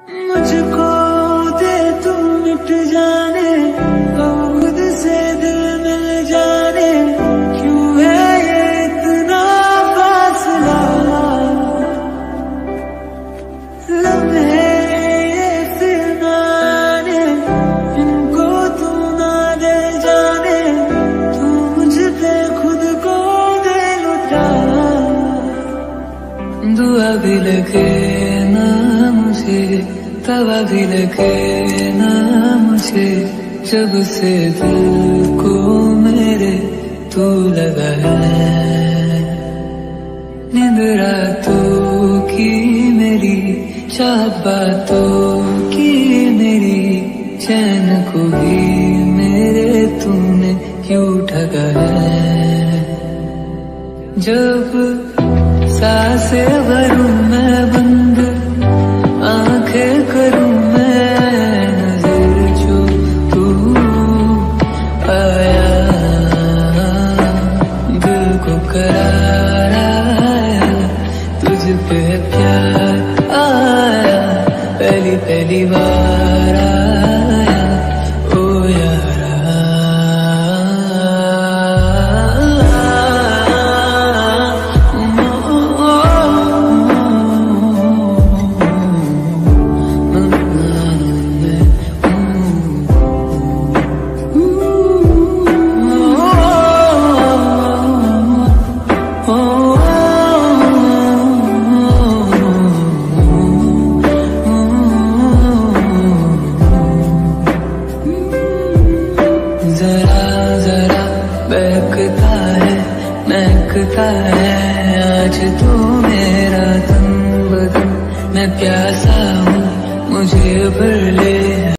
मुझको दे तू मिट जाने, तो खुद से दिल मिल जाने, क्यों है ये इतना फासला। लम्हे ये फिरनाने, इनको तू ना दे जाने, तू मुझ पे खुद को दे लुटा। दुआ भी लगे ना मुझे, तवा भी लगे ना मुझे, जब से दिल को मेरे तू लगा है। नींद रातों की मेरी, चाहत बातों की मेरी, चैन को भी मेरे तूने क्यों ठगा है। जब सांसें भरूं मैं बंद, आंखें करूं मैं नजर, जो तू आया दिल को करार आया, तुझ पे प्यार आया, पहली पहली बार आया ओ यारा। जरा जरा बहकता है, महकता है आज तो मेरा तन बदन। मैं प्यासा हूँ, मुझे भर ले।